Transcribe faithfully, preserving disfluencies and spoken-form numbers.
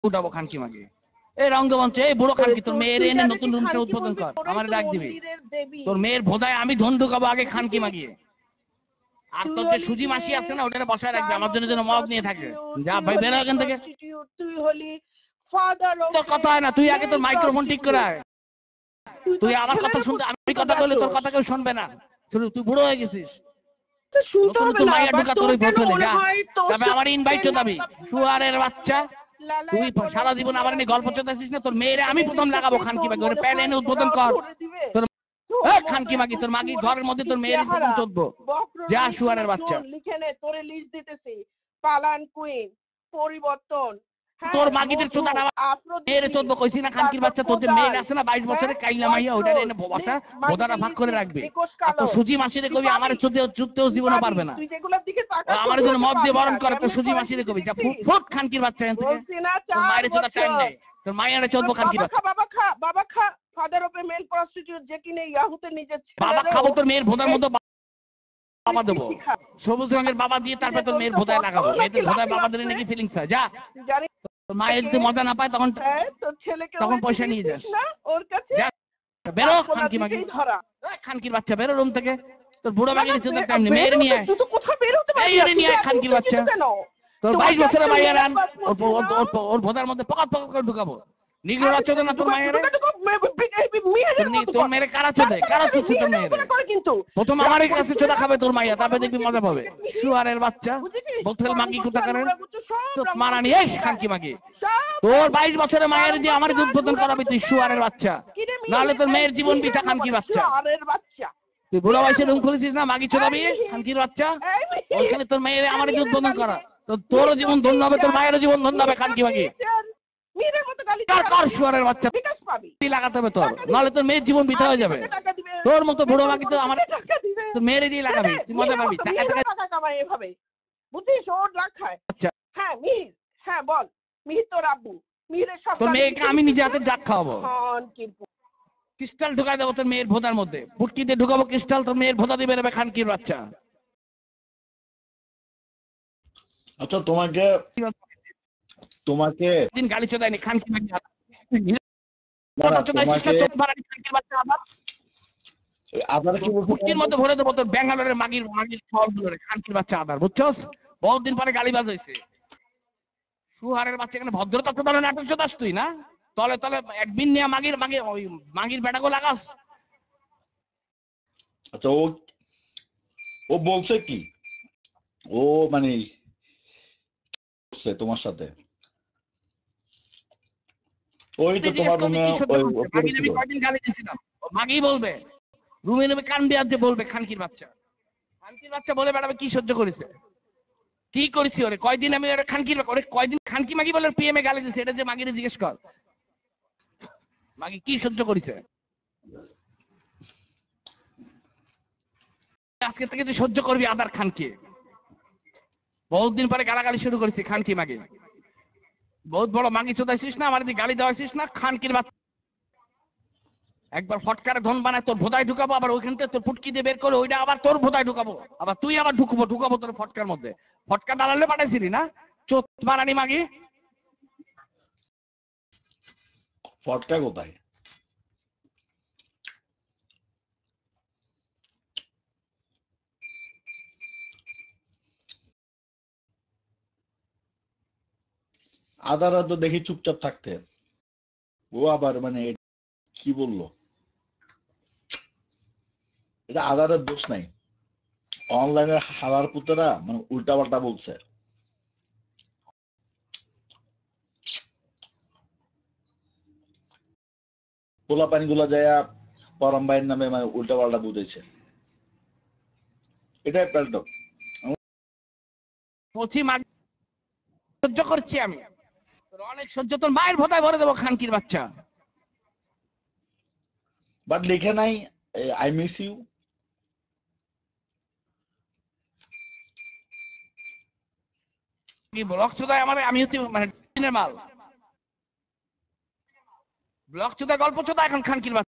উঠাবো খানকি মাগি। এই রঙ্গমঞ্চ এই বুড়ো খানকি তোর মেয়ের এনে নতুন রুমটা উদ্বোধন কর, আমার ডাক দিবি। তোর মেয়ের ভোদায় আমি ধন ঢুকাবো আগে খানকি মাগিয়ে। আর তোর যে সুজি মাসি আছে না ওটা বসায় রাখবি আমার জন্য যেন মদ নিয়ে থাকে। যা ভাই বেরো এখান থেকে। তুই হলি ফাদার অফ তোর কথা হয় না, তুই আগে তোর মাইক্রোফোন ঠিক করে আয়। তুই আমার কথা শুনতে, আমি কথা বললে তোর কথা কেউ শুনবে না। তুই বুড়ো হয়ে গেছিস। শুনতে হবে না, মাইয়া ঢুকা তোর কেন বোতলে মনে যা। হয় তো তবে আমার ইনভাইট দাবি শুয়ারের বাচ্চা। তুই সারা জীবন আমার নিয়ে গল্প চলতেছিস না, তোর মেয়েরে আমি প্রথম লাগাবো খানকি মাগি। ওরে প্যান এনে উদ্বোধন কর। তোর খানকি মাগি তোর মাগি ঘরের মধ্যে তোর মেয়ের প্রথম চোদবো। যা শুয়ারের বাচ্চা। লিখে নে, তোরে লিস্ট দিতেছি। পালান কুইন, পরিবর্তন, তোর মাগিদের চোদাটা মেয়েরে চোদবো কইছি না খানকির বাচ্চা। তোর যে মেয়ে আছে না বাইশ বছরের কাইলা মাইয়া ওইটা এনে বসা বোদাটা ভাগ করে রাখবি। আর তোর সুজি মাসিরে কবি আমার চোদে চুদতেও জীবনে পারবে না। তুই যেগুলোর দিকে তাকাস আমার জন্য মদ দিয়ে বরণ করে তোর সুজি মাসিরে কবি। যা ফুট খানকির বাচ্চা এখান থেকে। তোর মায়ের চোদা টাইম নেই। তোর মায়ের চোদবো খানকির বাচ্চা। বাবা খা বাবা খা father of a male prostitute যে কিনে ইয়াহুতে নিজের ছেলে বাবা খাবো তোর মেয়ের ভোদার মতো বাবা দেবো। সবুজ রঙের বাবা দিয়ে তারপর তোর মেয়ের ভোদায় লাগাবো। মেয়েদের ভোদায় বাবাদের নাকি ফিলিংস হয়। যা তোর মায়ের যদি মজা না পায় তখন তোর ছেলেকে তখন পয়সা নিয়ে যাস না ওর কাছে। বেরো খানকি মাগি ধরা খানকির বাচ্চা বেরো রুম থেকে। তোর বুড়ো মাগির চোদার টাইম নেই। মেয়ের নিয়ে তুই তো কোথাও বের হতে পারবি না। নিয়ে খানকির বাচ্চা তোর বাইশ বছরের মাইয়া রান ওর ভোদার মধ্যে পকাত পকাত করে ঢুকাবো। নিগ্রো রাচ্ছ না তোর মায়ের। তোর মেয়ের কারা চোদে কারা চোদছে তোর মেয়ের। প্রথম আমার কাছে চোদা খাবে তোর মাইয়া, তারপরে দেখবি মজা পাবে। শুয়ারের বাচ্চা বোতল মাগি কোথাকারের মারা নিয়ে খানকি মাগি। তোর বাইশ বছরের মায়ের দিয়ে আমার উদ্বোধন করাবি তুই শুয়ারের বাচ্চা। নাহলে তোর মেয়ের জীবন বিতা খানকি বাচ্চা। তুই বুড়ো বয়সে রুম খুলেছিস না মাগি চোদাবি খানকির বাচ্চা। ওইখানে তোর মেয়ের আমার দিয়ে উদ্বোধন করা। তো তোরও জীবন ধন্য হবে, তোর মায়েরও জীবন ধন্য হবে খানকি মাগি। শুয়ারের বাচ্চা লাগাতে হবে তোর, নাহলে তোর মেয়ের জীবন বৃথা হয়ে যাবে। তোর মতো বুড়ো মাগি তো আমার তোর মেয়ের দিয়ে লাগাবি, তুই মজা পাবি। টাকা কামাই এভাবে বুঝিস ওর রাগ খায়। হ্যাঁ মিহির, হ্যাঁ বল মিহির তোর আব্বু। মিহিরের সব তোর মেয়েকে আমি নিজে হাতে ডাক খাওয়াবো। ক্রিস্টাল ঢুকাই দেবো তোর মেয়ের ভোদার মধ্যে। পুটকি দিয়ে ঢুকাবো ক্রিস্টাল, তোর মেয়ের ভোদা দিয়ে বেরোবে খানকির বাচ্চা। আচ্ছা তোমাকে তোমাকে দিন গালি চোদায়নি খানকি মাগি। পুটকির মধ্যে ভরে দেবো তোর ব্যাঙ্গালোরের মাগির মাগির ফলগুলো খানকির বাচ্চা আদার। বুঝছস বহুত দিন পরে গালিবাজ হয়েছে। সুহারের বাচ্চা এখানে ভদ্রতা তো তাহলে নাটক চোদাস তুই না। তলে তলে একদিন নিয়ে মাগির মাগি ওই মাগির বেটাকে লাগাস। আচ্ছা ও ও বলছে কি ও মানে তোমার সাথে ওই তো তোমার রুমে কয়দিন গালি দিয়েছিলাম মাগি বলবে রুমে রুমে কান দিয়ে যে বলবে খানকির বাচ্চা। খানকির বাচ্চা বলে বেড়াবে কি সহ্য করেছে কি করেছি ওরে কয়দিন আমি ওরে খানকির ওরে কয়দিন খানকি মাগি বলে পিএমএ গালি দিয়েছে। এটা যে মাগিরে জিজ্ঞেস কর মাগি কি সহ্য করেছে। আজকে থেকে তুই সহ্য করবি আদার খানকে। বহুত দিন পরে গালাগালি শুরু করেছি খানকি মাগি। বহুত বড় মাগি চোদাইছিস না, আমার গালি দেওয়াইছিস না খানকির বাচ্চা। একবার ফটকারে ধন বানায় তোর ভোদায় ঢুকাবো, আবার ওইখান থেকে তোর ফুটকি দিয়ে বের করে ওইটা আবার তোর ভোদায় ঢুকাবো, আবার তুই আবার ঢুকবো ঢুকাবো তোর ফটকার মধ্যে। ফটকা দালালে পাঠাইছিলি না চোদ বানানি মাগি। ফটকা কোথায়? আদারা তো দেখি চুপচাপ থাকতে, ও আবার মানে কি বললো, এটা আদারের দোষ নাই, অনলাইনে হালার পুতরা মানে উল্টা পাল্টা বলছে। পোলা পানি গুলা যায় পরম ভাইয়ের নামে মানে উল্টা পাল্টা বুঝেছে, এটাই প্যালটক। সহ্য করছি আমি অনেক সহ্য, তোর মায়ের ভোদায় ভরে দেবো খানকির বাচ্চা। বাট লিখে নাই আই মিস ইউ। ব্লক চোদায় আমার আমি হচ্ছি মানে দিনের মাল। ব্লক চোদা গল্প চোদা এখন খানকির বাচ্চা।